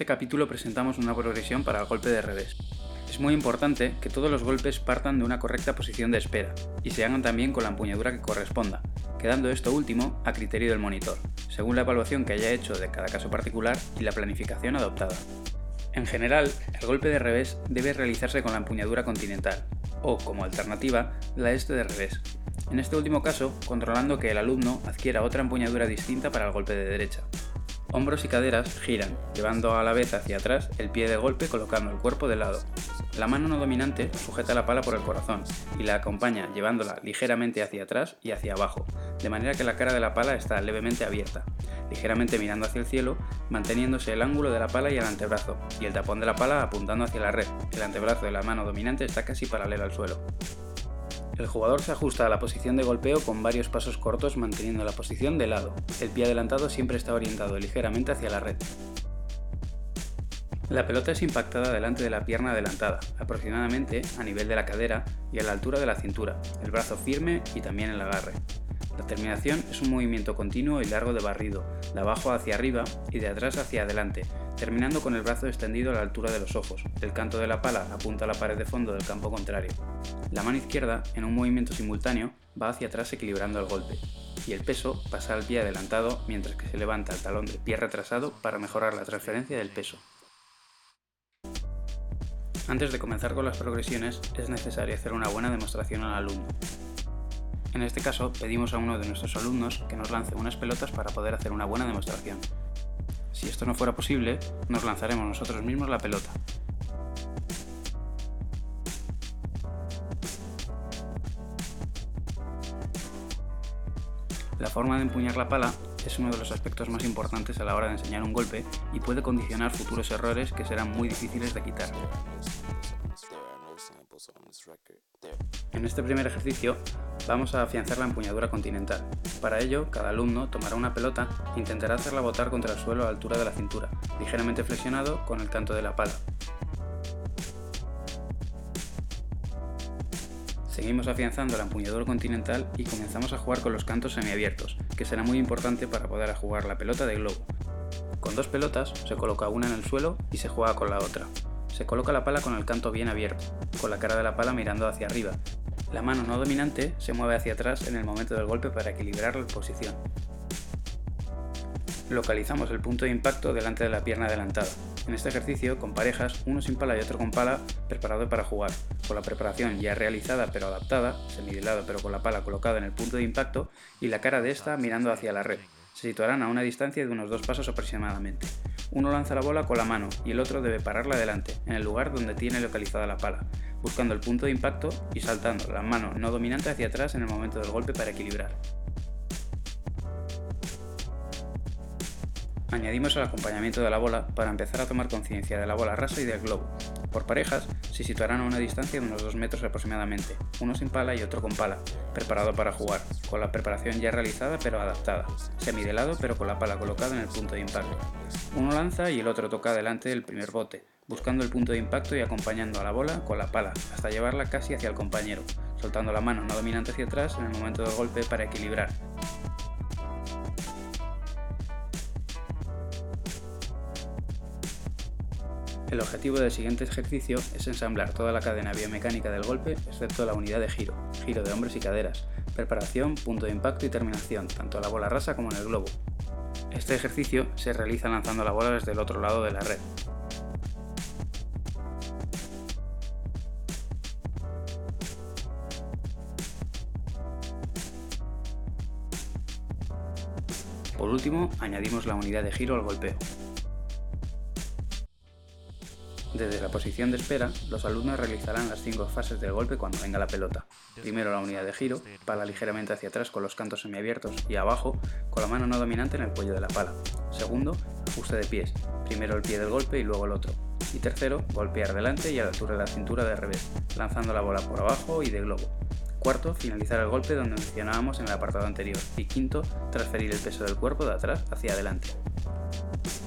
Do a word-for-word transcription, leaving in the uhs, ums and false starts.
este capítulo presentamos una progresión para el golpe de revés. Es muy importante que todos los golpes partan de una correcta posición de espera y se hagan también con la empuñadura que corresponda, quedando esto último a criterio del monitor, según la evaluación que haya hecho de cada caso particular y la planificación adoptada. En general, el golpe de revés debe realizarse con la empuñadura continental, o, como alternativa, la este de revés. En este último caso, controlando que el alumno adquiera otra empuñadura distinta para el golpe de derecha. Hombros y caderas giran, llevando a la vez hacia atrás el pie de golpe colocando el cuerpo de lado. La mano no dominante sujeta la pala por el corazón y la acompaña llevándola ligeramente hacia atrás y hacia abajo, de manera que la cara de la pala está levemente abierta, ligeramente mirando hacia el cielo, manteniéndose el ángulo de la pala y el antebrazo, y el tapón de la pala apuntando hacia la red. El antebrazo de la mano dominante está casi paralelo al suelo. El jugador se ajusta a la posición de golpeo con varios pasos cortos manteniendo la posición de lado. El pie adelantado siempre está orientado ligeramente hacia la red. La pelota es impactada delante de la pierna adelantada, aproximadamente a nivel de la cadera y a la altura de la cintura, el brazo firme y también el agarre. La terminación es un movimiento continuo y largo de barrido, de abajo hacia arriba y de atrás hacia adelante, terminando con el brazo extendido a la altura de los ojos. El canto de la pala apunta a la pared de fondo del campo contrario. La mano izquierda, en un movimiento simultáneo, va hacia atrás equilibrando el golpe, y el peso pasa al pie adelantado mientras que se levanta el talón del pie retrasado para mejorar la transferencia del peso. Antes de comenzar con las progresiones, es necesario hacer una buena demostración al alumno. En este caso, pedimos a uno de nuestros alumnos que nos lance unas pelotas para poder hacer una buena demostración. Si esto no fuera posible, nos lanzaremos nosotros mismos la pelota. La forma de empuñar la pala es uno de los aspectos más importantes a la hora de enseñar un golpe y puede condicionar futuros errores que serán muy difíciles de quitar. En este primer ejercicio vamos a afianzar la empuñadura continental. Para ello, cada alumno tomará una pelota e intentará hacerla botar contra el suelo a la altura de la cintura, ligeramente flexionado con el canto de la pala. Seguimos afianzando la empuñadura continental y comenzamos a jugar con los cantos semiabiertos, que será muy importante para poder jugar la pelota de globo. Con dos pelotas se coloca una en el suelo y se juega con la otra. Se coloca la pala con el canto bien abierto, con la cara de la pala mirando hacia arriba. La mano no dominante se mueve hacia atrás en el momento del golpe para equilibrar la posición. Localizamos el punto de impacto delante de la pierna adelantada. En este ejercicio, con parejas, uno sin pala y otro con pala, preparado para jugar. Con la preparación ya realizada pero adaptada, semidilado pero con la pala colocada en el punto de impacto y la cara de esta mirando hacia la red. Se situarán a una distancia de unos dos pasos aproximadamente. Uno lanza la bola con la mano y el otro debe pararla adelante, en el lugar donde tiene localizada la pala, buscando el punto de impacto y saltando la mano no dominante hacia atrás en el momento del golpe para equilibrar. Añadimos el acompañamiento de la bola para empezar a tomar conciencia de la bola rasa y del globo. Por parejas, se situarán a una distancia de unos dos metros aproximadamente, uno sin pala y otro con pala, preparado para jugar, con la preparación ya realizada pero adaptada, semidelado pero con la pala colocada en el punto de impacto. Uno lanza y el otro toca delante del primer bote, buscando el punto de impacto y acompañando a la bola con la pala, hasta llevarla casi hacia el compañero, soltando la mano no dominante hacia atrás en el momento del golpe para equilibrar. El objetivo del siguiente ejercicio es ensamblar toda la cadena biomecánica del golpe excepto la unidad de giro, giro de hombros y caderas, preparación, punto de impacto y terminación, tanto en la bola rasa como en el globo. Este ejercicio se realiza lanzando la bola desde el otro lado de la red. Por último, añadimos la unidad de giro al golpeo. Desde la posición de espera, los alumnos realizarán las cinco fases del golpe cuando venga la pelota. Primero la unidad de giro, pala ligeramente hacia atrás con los cantos semiabiertos y abajo con la mano no dominante en el cuello de la pala. Segundo, ajuste de pies, primero el pie del golpe y luego el otro. Y tercero, golpear delante y a la altura de la cintura de revés, lanzando la bola por abajo y de globo. Cuarto, finalizar el golpe donde mencionábamos en el apartado anterior. Y quinto, transferir el peso del cuerpo de atrás hacia adelante.